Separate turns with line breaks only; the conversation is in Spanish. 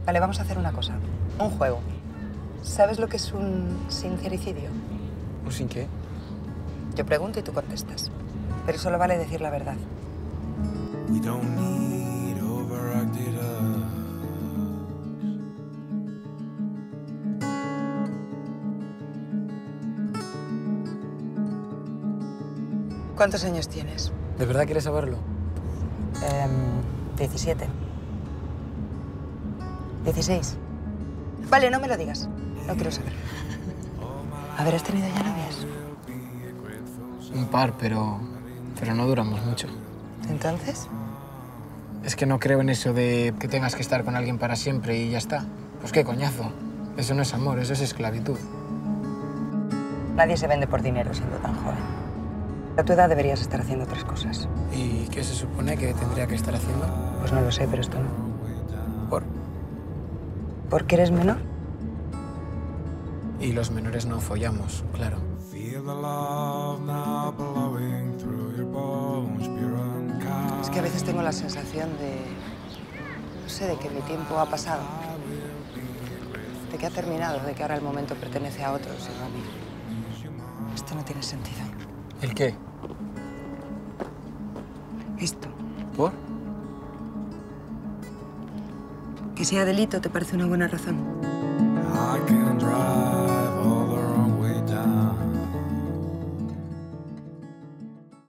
Vale, vamos a hacer una cosa. Un juego. ¿Sabes lo que es un sincericidio?
¿Un sin qué?
Yo pregunto y tú contestas. Pero solo vale decir la verdad.
We don't need overacted up.
¿Cuántos años tienes?
¿De verdad quieres saberlo?
17. 16. Vale, no me lo digas. No quiero saber. ¿Habrás tenido ya novias?
Un par, pero no duramos mucho.
¿Entonces?
Es que no creo en eso de que tengas que estar con alguien para siempre y ya está. Pues qué coñazo. Eso no es amor, eso es esclavitud.
Nadie se vende por dinero siendo tan joven. A tu edad deberías estar haciendo otras cosas.
¿Y qué se supone que tendría que estar haciendo?
Pues no lo sé, pero esto no.
¿Por?
¿Porque eres menor?
Y los menores no follamos, claro.
Feel the love now blowing through your bones, pure and calm.
Es que a veces tengo la sensación de... no sé, de que mi tiempo ha pasado. De que ha terminado, de que ahora el momento pertenece a otros y no a mí. Esto no tiene sentido.
¿El qué?
Esto.
¿Por?
Que sea delito, ¿te parece una buena razón?